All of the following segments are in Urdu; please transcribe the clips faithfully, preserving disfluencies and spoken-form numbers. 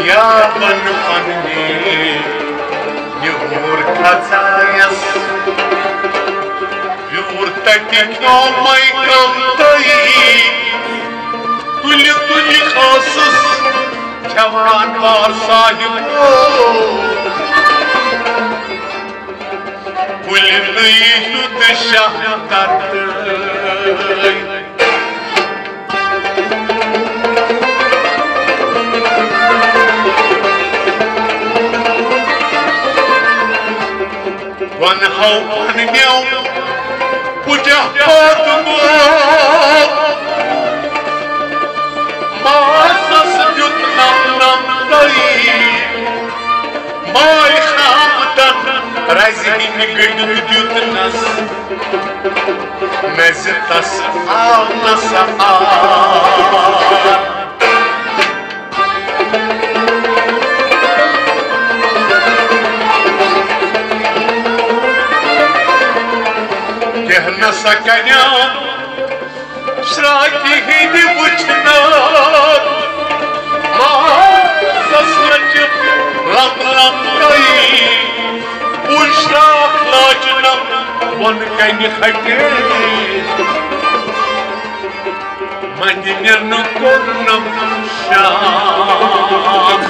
Yaban panni Yur kazayas Yur tatik nomay kamtay Tuli tuli khasız Kevan var sahip Kulliyi dışa tartay Van hau van meu Puja patmo Masas yutnam nam dai Mai khamdan Razin gönül yutnas Mezitas ağlasa ağlar Kehna sakanya Shraki hindi buchna Masas rajib ram ram kai Ushrak lajnam Van kani khate Madinyan kornam sham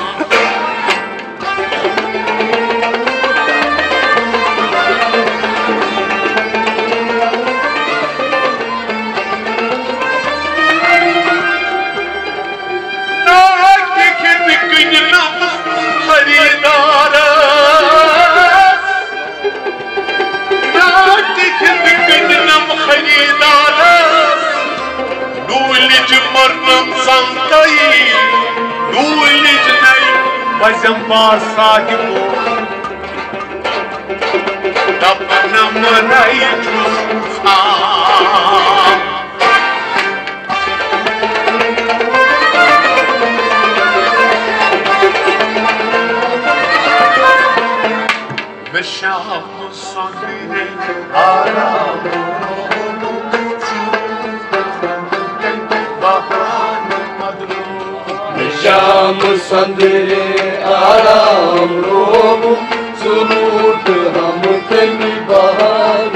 Bazam ba sahibo Tapna marai chusa Mesham sandire aram Sham sandire aram robu surut hum kani bahar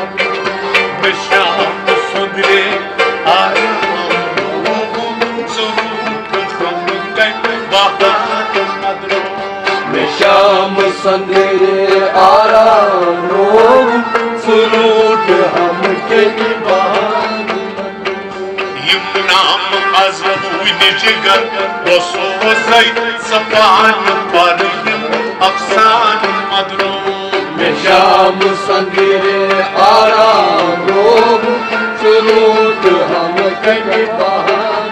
Sham sandire aram robu surut hum kani bahar Sham sandire aram robu surut hum kani bahar Yumnam azmu nijigar Osozay sapan parim afsan madru Mesham sandire aram rob surut hum kani bahar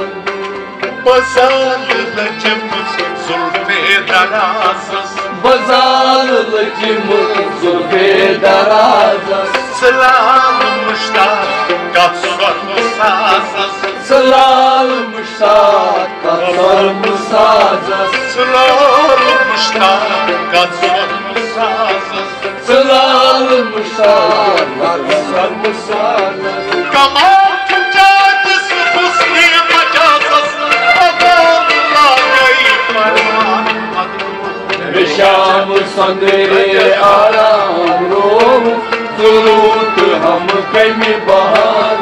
Bazal lajim zulfe darazas Bazal lajim zulfe darazas Salam mushtaq katsar musazas Salam mushtaq katsar musazas Salam mushtaq katsar musazas Salam mushtaq katsar musazas Kamal tujadis husni majazas Abdullah gay parwan Mesham sandire aram rob surut hum kani bahar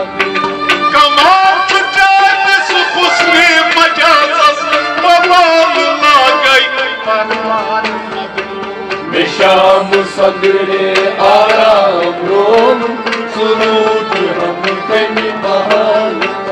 Mesham sandire aram rob surut hum kani bahar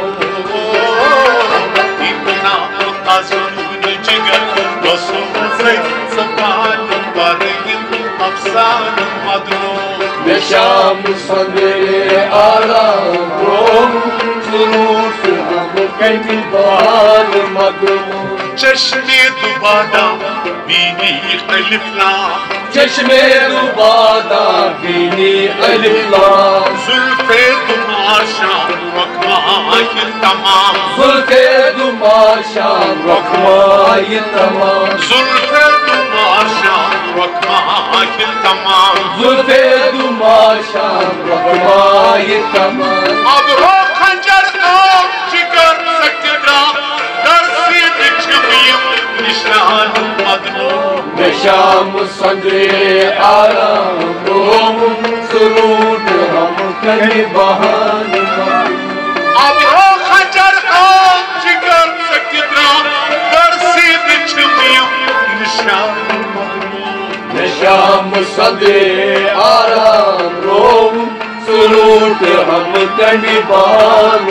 Itna azmun jigar Osozay sapan parim afsan madru Mesham sandire aram rob surut hum kani bahar madru Chashme dubada bini alif lam Chashme dubada bini alif lam Zulfe dumasha rakmayi tamam Zulfe dumasha rakmayi tamam Zulfe dumasha rakmayi tamam Zulfe dumasha rakmayi tamam Ab ho khanjar ko jigar sakra dar se chhmiyam شام سندرے آرام روم سرود ہم کنی بہان اب ہو خجر آم جگر سکدرا برسید چھمیم نشان شام سندرے آرام روم سرود ہم کنی بہان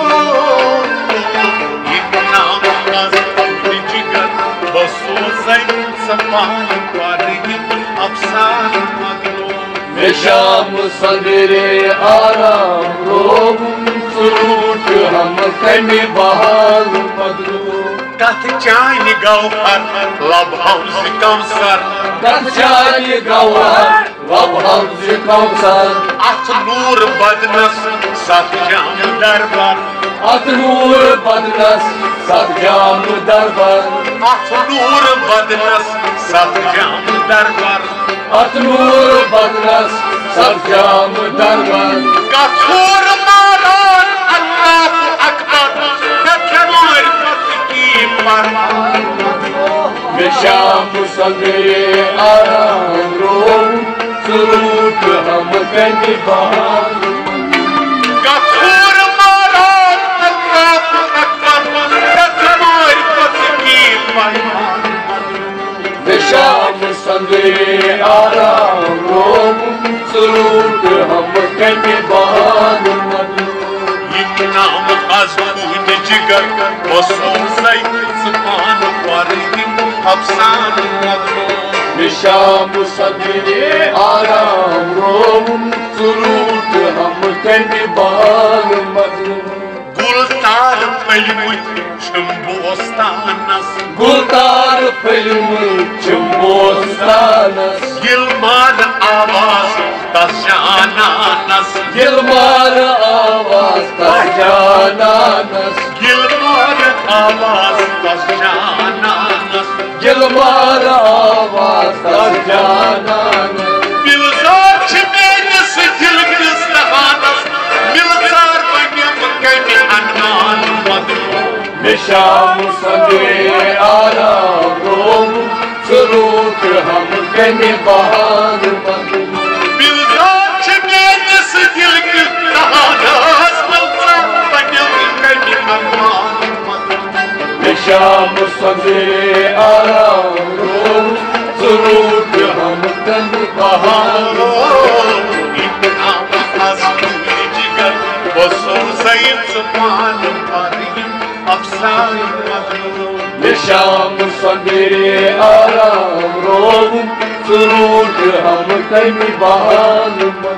شام سندرے آرام روم سرود ہم کنی بہان تتھ چانہِ گوہر لب حوض کوثر تتھ چانہِ گوہر لب حوض کوثر اتھ نور بدنس ست جام دربار اتھ نور بدنس ست جام دربار اتھ نور بدنس ست جام دربار اتھ نور بدنس ست جام دربار کثور ماران اللہ اکبر نتھمار فتکی پرمان شام سندرے آرام روم سرود ہم کنی بہان کثور ماران اللہ اکبر نتھمار فتکی پرمان شام سندرے آرام روم سرود ہم کنی بہان یہ نام خزون جگر وصول زید زبان ورگی افسان مدلو شام سندرے آرام روم سرود ہم کنی بہان گلتار پھلمت چھم بوستانس گلتار پھلمت چھم بوستانس گلمار آواز تس جانانس گلمار آواز تس جانانس گلمار آواز تس جانانس گلمار آواز تس جانانس دلزار چھ میانس دل کس دہانس دلزار بنیم کنی انان مدلو شام سندرے آرام روم سرود ہم کنی بہان دلزار چھ میانس دل کس دہانس دلزار بنیم کنی انان مدلو شام سندرے آرام روم سرود ہم کنی بہان شام سندرے آرام روم سرود ہم کنی بہان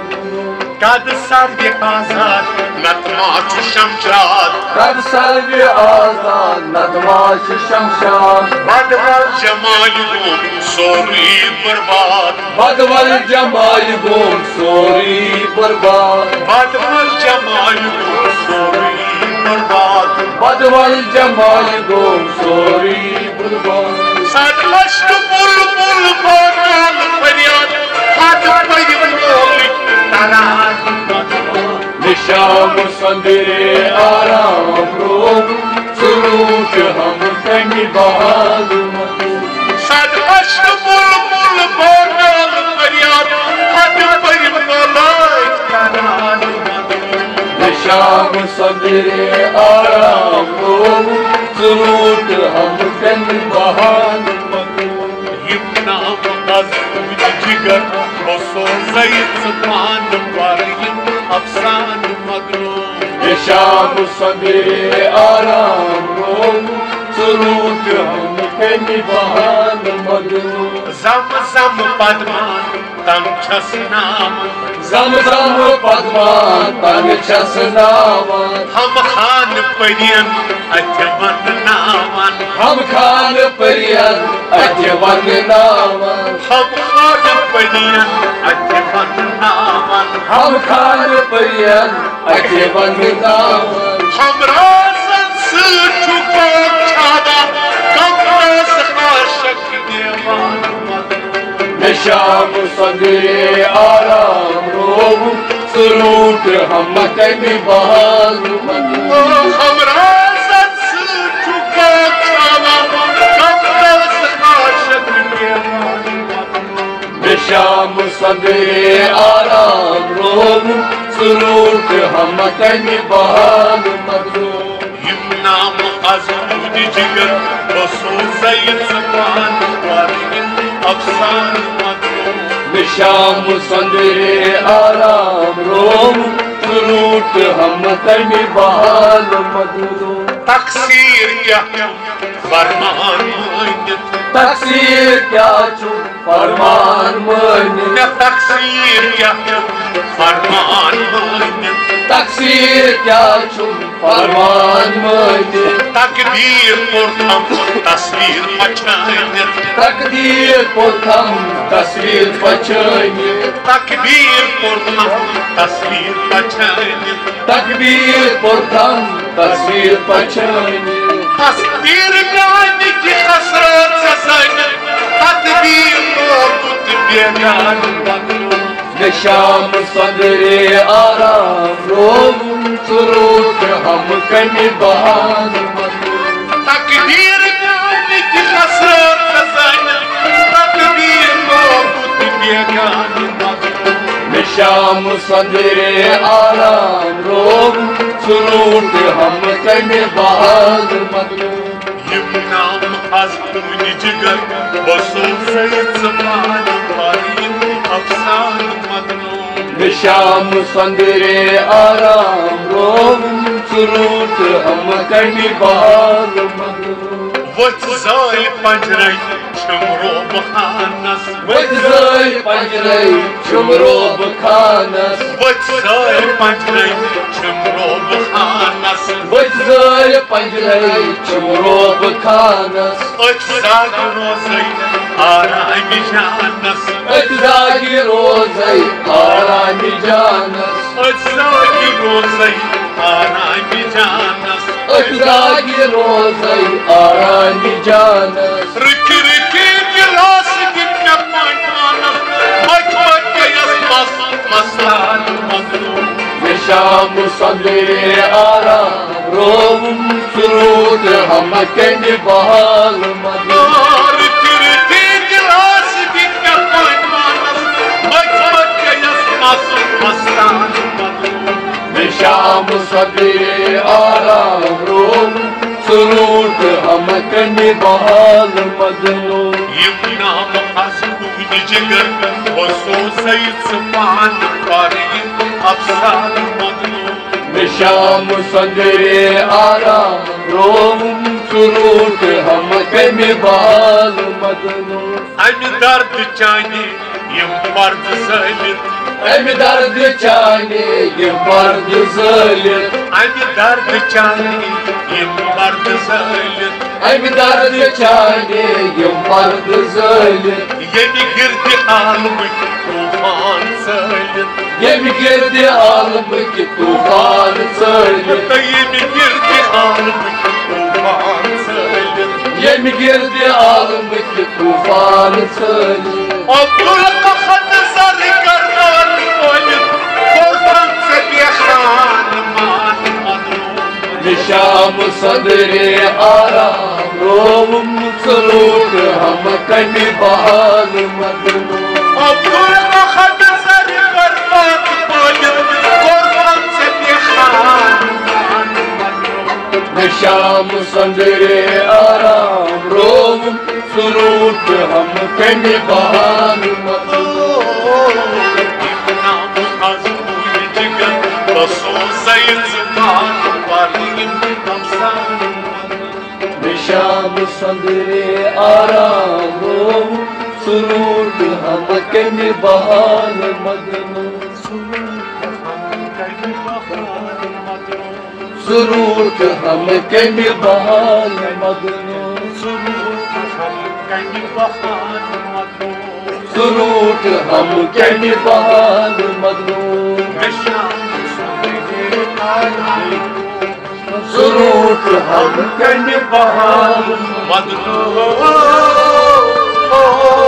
کد سروِ آزاد نتما چھ شمشاد کد سروِ آزاد نتما چھ شمشاد بدول جمال گوم سوری برباد بدول جمال گوم سوری برباد بدول جمال گوم سوری برباد بدول جمال گوم سوری برباد سد لشت بل بل بانال فریاد ہاتھ پیر مولک تران شام سندرے آرام روم سرود ہم کنی بہان سد لشت بل بل بانال فریاد ہاتھ پیر مولک تران شام سندرے آرام روم سرود ہم کنی بہان یہ نام خزون جگر وصول زید زبان ورگی افسان مگنو شام سندرے آرام روم سرود ہم کنی بہان مگنو زم زم پدمان تم چھس نام زم زم پدمان تم چھس نامان ہم خان پرین اتھ ون نامان ہم خان پرین اتھ ون نامان ہم خان پرین اتھ ون نامان ہم خان پرین اتھ ون نامان ہم رازن سے چھپا چھادا کم راز عاشق دیوان شام سندرے آرام روم سرود ہم کنی بہان ہم رازن سے چھپا چھادا کم راز عاشق دیوان کمی بحال مظلوم یم نام ازود جگر بسو سید زبان وارین افسان مظلوم نشام سندر آرام روم سروٹ ہم کمی بحال مظلوم تقصیر کیا فرمان مانت تقصیر کیا چھو فرمان مانت تقصیر کیا فرمان مانت تقصیر کیا چھو فرمان مانت تقدیر پرتم تصویر پچھانت تقدیر پرتم تصویر پچھانت تقدیر پرتم تصویر پچھانت تقدیر پرتم تصویر پچھانت تصویر میانی کی خسرت سزانت تقدیر نوبت بیگان مظلوم نشام صدر آرام روم سروٹ ہم کمی بحال مظلوم تقدیر میانی کی خسرت سزانت تقدیر نوبت بیگان مظلوم نشام صدر آرام روم سروٹ ہم کمی بحال مظلوم یم نام ازمون جگر بسو سید زبان وارین افسان مظلوم نشام صدر آرام روم سروٹ ہم کمی بحال مظلوم وچ زائی پنجرائی شمرو بخانس وچ زائی پنجرائی شمرو بخانس وچ زائی پنجرائی شمرو بخانس وچ زائی پنجرائی شمرو بخانس وچ زاگ روزائی آرامی جانس وچ زاگ روزائی آرامی جانس وچ زاگ روزائی آرامی جانس وچ زاگ روزائی آرامی جانس رکی رکی گلاس گنیا پانٹانس مچ مچ یس مس مسلان مظلوم نشام صدر آرام روم سروٹ ہم کمی بحال مظلوم رکی رکی گلاس گنیا پانٹانس مچ مچ یس مس مسلان مظلوم نشام صدر آرام روم سروٹ ہم کمی بحال مظلوم یم نام ازمون جگر بسو سید زبان وارین افسان مظلوم نشام صدر آرام روم سروٹ ہم کمی بحال مظلوم امہ درد چانی یم مرد ظالم امہ درد چانے یہ مرد ظالم امہ درد چانی یم مرد ظالم امہ درد چانے یہ مرد ظالم یعنی گرد عالمک طوفان ظالم یم گرد عالمک طوفان ظالم یعنی گرد عالمک طوفان ظالم یم گرد عالمک طوفان ظالم عبدالقحط سر کرنان مولد قربان سے بیخان مان مظلوم نشام صدر آرام روم سروٹ ہم کمی بحال مظلوم عبدالقحط سر کرنان مولد قربان سے بیخان مان مظلوم نشام صدر آرام روم سروٹ ہم کمی بحال مظلوم نام ازمون جگر بسو سید زبان وارین افسان نشام صدر آرام روم سروٹ ہم کمی بحال مظلوم سروٹ ہم کمی بحال مظلوم سروٹ ہم کمی بحال مظلوم سروٹ ہم کمی بحال مظلوم